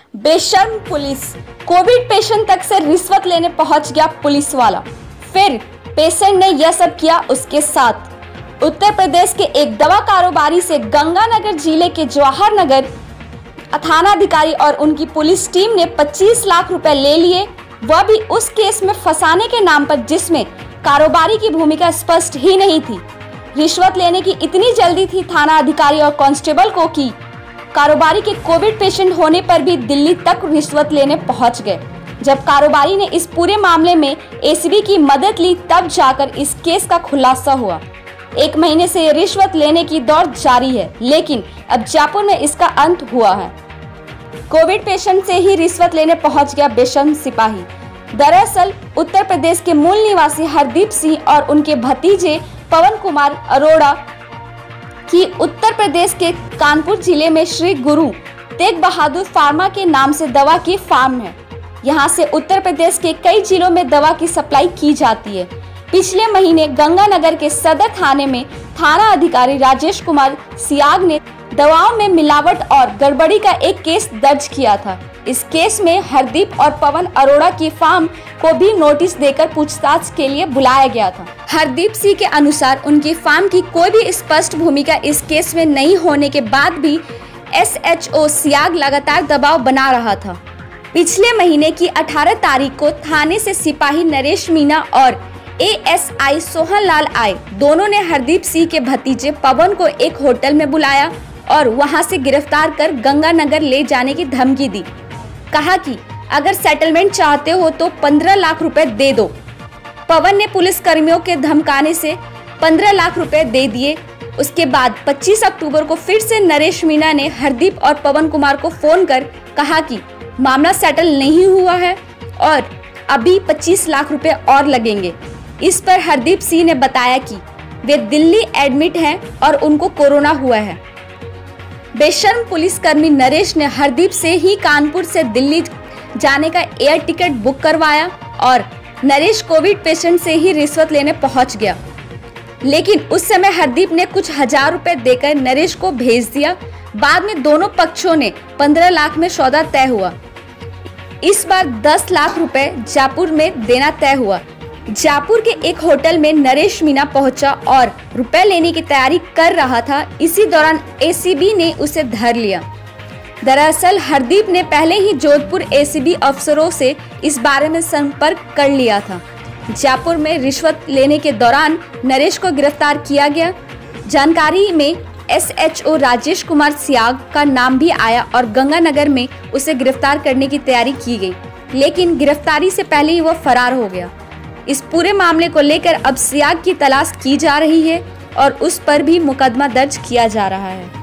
बेशर्म police. Covid patient तक से रिश्वत लेने पहुंच गया पुलिस वाला। फिर पेशेंट ने यह सब किया उसके साथ। उत्तर प्रदेश के एक दवा कारोबारी से गंगानगर जिले के जवाहर नगर थाना अधिकारी और उनकी पुलिस टीम ने 25 लाख रुपए ले लिए, वह भी उस केस में फंसाने के नाम पर जिसमें कारोबारी की भूमिका स्पष्ट ही नहीं थी। रिश्वत लेने की इतनी जल्दी थी थाना अधिकारी और कांस्टेबल को कि कारोबारी के कोविड पेशेंट होने पर भी दिल्ली तक रिश्वत लेने पहुंच गए। जब कारोबारी ने इस पूरे मामले में एसीबी की मदद ली तब जाकर इस केस का खुलासा हुआ। 1 महीने से रिश्वत लेने की दौड़ जारी है, लेकिन अब जयपुर में इसका अंत हुआ है। कोविड पेशेंट से ही रिश्वत लेने पहुंच गया बेशर्म सिपाही। दरअसल उत्तर प्रदेश के मूल निवासी हरदीप सिंह और उनके भतीजे पवन कुमार अरोड़ा की उत्तर प्रदेश के कानपुर जिले में श्री गुरु तेग बहादुर फार्मा के नाम से दवा की फार्म है। यहां से उत्तर प्रदेश के कई जिलों में दवा की सप्लाई की जाती है। पिछले महीने गंगानगर के सदर थाने में थाना अधिकारी राजेश कुमार सियाग ने दवाओं में मिलावट और गड़बड़ी का एक केस दर्ज किया था। इस केस में हरदीप और पवन अरोड़ा की फार्म को भी नोटिस देकर पूछताछ के लिए बुलाया गया था। हरदीप सिंह के अनुसार उनकी फार्म की कोई भी स्पष्ट भूमिका इस केस में नहीं होने के बाद भी SHO सियाग लगातार दबाव बना रहा था। पिछले महीने की 18 तारीख को थाने से सिपाही नरेश मीना और ASI सोहन लाल आए। दोनों ने हरदीप सिंह के भतीजे पवन को एक होटल में बुलाया और वहां से गिरफ्तार कर गंगानगर ले जाने की धमकी दी। कहा कि अगर सेटलमेंट चाहते हो तो 15 लाख रुपए दे दो। पवन ने पुलिस कर्मियों के धमकाने से 15 लाख रुपए दे दिए। उसके बाद 25 अक्टूबर को फिर से नरेश मीना ने हरदीप और पवन कुमार को फोन कर कहा कि मामला सेटल नहीं हुआ है और अभी 25 लाख रुपए और लगेंगे। इस पर हरदीप सिंह ने बताया कि वे दिल्ली एडमिट हैं और उनको कोरोना हुआ है। बेशर्म पुलिसकर्मी नरेश ने हरदीप से ही कानपुर से दिल्ली जाने का एयर टिकट बुक करवाया और नरेश कोविड पेशेंट से ही रिश्वत लेने पहुंच गया। लेकिन उस समय हरदीप ने कुछ हजार रुपए देकर नरेश को भेज दिया। बाद में दोनों पक्षों ने 15 लाख में सौदा तय हुआ। इस बार 10 लाख रुपए जयपुर में देना तय हुआ। जयपुर के एक होटल में नरेश मीना पहुंचा और रुपए लेने की तैयारी कर रहा था। इसी दौरान ACB ने उसे धर लिया। दरअसल हरदीप ने पहले ही जोधपुर ACB अफसरों से इस बारे में संपर्क कर लिया था। जयपुर में रिश्वत लेने के दौरान नरेश को गिरफ्तार किया गया। जानकारी में SHO राजेश कुमार सियाग का नाम भी आया और गंगानगर में उसे गिरफ्तार करने की तैयारी की गई, लेकिन गिरफ्तारी से पहले ही वह फरार हो गया। इस पूरे मामले को लेकर अब सियाग की तलाश की जा रही है और उस पर भी मुकदमा दर्ज किया जा रहा है।